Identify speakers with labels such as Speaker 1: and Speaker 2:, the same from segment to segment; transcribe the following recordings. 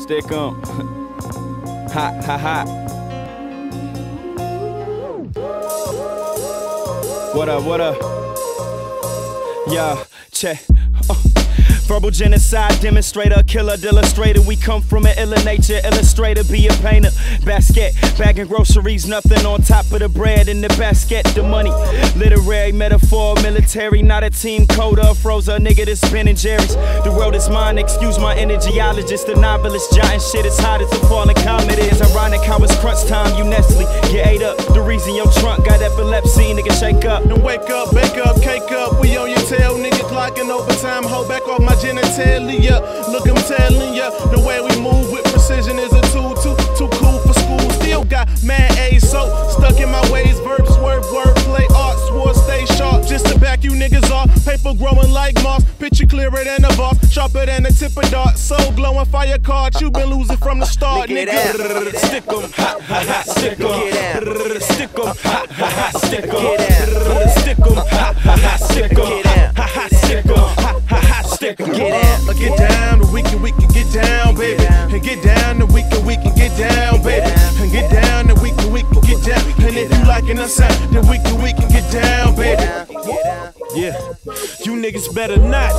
Speaker 1: Stick 'em. Hot, hot, hot. What up, what up? Yeah, check. Verbal genocide demonstrator, killer, illustrator. We come from an iller nature, illustrator, be a painter. Basket, bagging groceries, nothing on top of the bread in the basket. The money, literary, metaphor, military, not a team coder. Froze a nigga that's Ben and Jerry's. The world is mine, excuse my energiologist. The novelist, giant shit as hot as a falling comet is. Ironic how it's crunch time, you Nestle. You ate up, the reason your trunk got epilepsy, nigga shake up.
Speaker 2: Then wake up, bake up, cake up, we on your tail, nigga clocking overtime, hold back off my genitalia. Look, I'm telling ya, the way we move with precision is a tool, too cool for school. Still got mad A's, so stuck in my ways. Verbs, swerve, wordplay, art, swore, stay sharp. Just to back you niggas off, paper growing like moss. Picture clearer than a boss, sharper than a tip of dart. Soul glowing fire card, you been losing from the start, nigga.
Speaker 1: Stick 'em, ha ha ha, stick 'em. Stick 'em, ha ha ha, stick 'em. Stick 'em, ha ha ha, stick 'em. Ha ha, stick 'em, ha ha ha, stick 'em.
Speaker 2: Get down, we can get down, baby. And get down, we can get down, baby. And get down, we can get down. And if you liking us out, then we can get down, baby. Yeah, you niggas better not.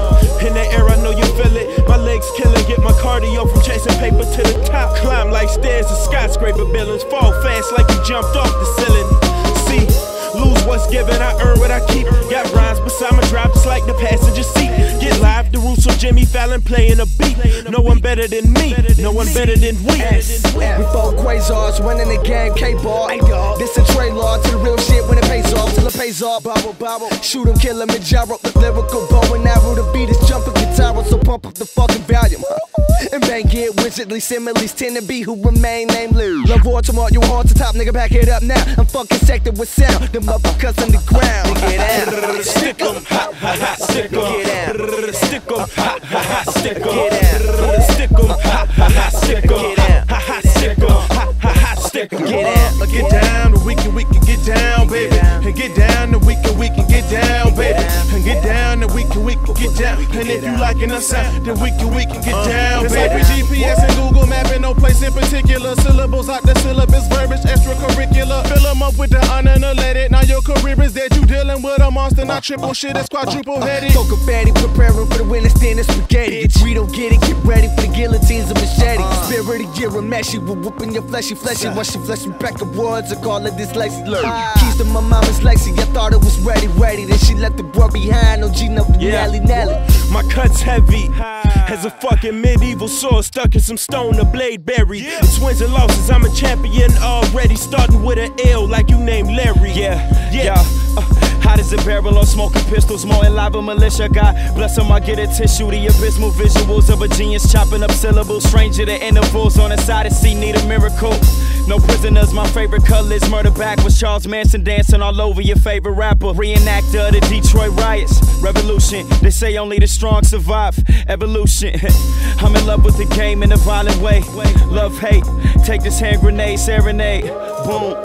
Speaker 2: In that air, I know you feel it. My legs killing, get my cardio from chasing paper to the top. Climb like stairs to skyscraper buildings. Fall fast like you jumped off the ceiling. See, lose what's given, I earn what I keep. Got rhymes beside my drive, just like the passenger seat. Get live, the roots of Jimmy Fallon playing a beat. No one better than me, no one better than we.
Speaker 3: We four quasars, running the game, K-ball. This a trade law to the real shit when it pays off, till it pays off. Bobble, shoot 'em, kill 'em, and gyro. The lyrical bow and arrow, the beat is jumping guitar, so pump up the fucking volume. And bang it, wizardly similes tend to be who remain nameless. Love war tomorrow, you on to top, nigga, back it up now. I'm fucking sector with sound, the motherfuckers on the ground.
Speaker 1: Stick 'em, ha ha ha, stick 'em. Stick 'em, ha ha ha, stick 'em. Stick 'em, ha ha ha, stick 'em. Ha ha, stick 'em, ha ha ha, stick 'em.
Speaker 2: Get down, we can get down, baby. And get down, we can get down, baby. And get down, we can get down. And if you liking us out, then we can get down, baby. It's like GPS and Google mapping, no place in particular. Syllables out the syllabus, verbiage extracurricular. Fill 'em up with the ununulated. Now your career is dead, you dealing with a monster, not triple shit, it's quadruple headed.
Speaker 3: Go confetti, preparing for the winter stand of spaghetti. If we don't get it, get ready for the guillotines and machete. Spirit of year, meshy, we're whooping your fleshy. Once she flesh me back of words, I call it dyslexia. Keys to my mama's Lexi, I thought it was ready. Then she left the world behind, no G, no Nelly.
Speaker 1: My cut's heavy as a fucking medieval sword stuck in some stone, a blade buried. It's wins and losses, I'm a champion already. Starting with an L like you named Larry. Yeah. Hot as a barrel on smoking pistols, more in lava militia. God bless them, I get a tissue. The abysmal visuals of a genius chopping up syllables. Stranger to intervals on the side of sea, need a miracle. No prisoners, my favorite colors. Murder back with Charles Manson dancing all over your favorite rapper. Reenactor of the Detroit riots. Revolution, they say only the strong survive. Evolution, I'm in love with the game in a violent way. Love, hate, take this hand grenade, serenade. Boom.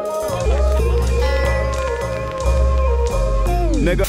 Speaker 1: Nigga.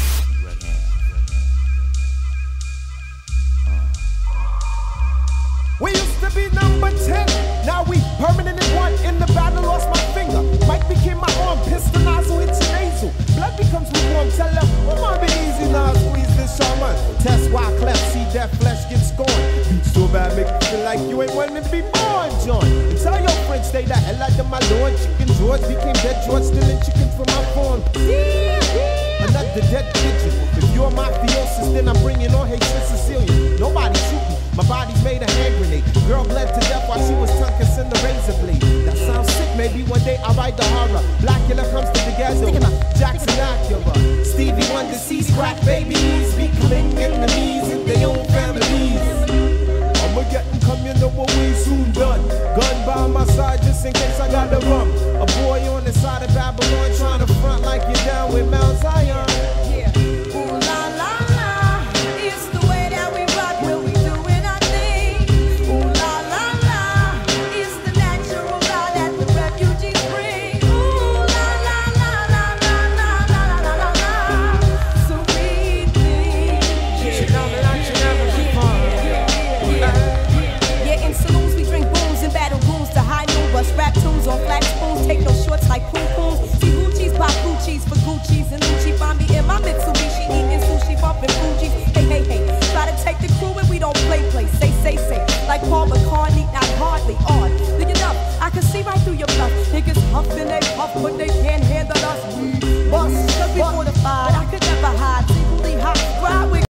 Speaker 4: We used to be number 10, now we permanent in one. In the battle, lost my finger. Mike became my arm, pistol nozzle hits your nasal. Blood becomes lukewarm, tell them, oh, my be easy now, squeeze this shaman. Test why cleft, see that flesh get scorned. You so bad, make you feel like you ain't wanting to be born, John. And tell your friends, stay the hell out of my lord. Chicken George became dead George, stealing chicken from my farm. Another dead pigeon. If you're mafiosis, then I'm bringing on Haitian Sicilian. Nobody shoot me. My body's made a hand grenade. Girl bled to death while she was tongue-kissing the razor blade. That sounds sick, maybe one day I'll write the horror. Blackula comes to the ghetto, Jackson Acura. Stevie Wonder sees crack babies becoming enemies in their own families. I'ma get them come, you know what we soon done. Gun by my side just in case I got the rum. A boy on the side of Babylon trying to front like you're down with Mount Zion.
Speaker 5: cheese in the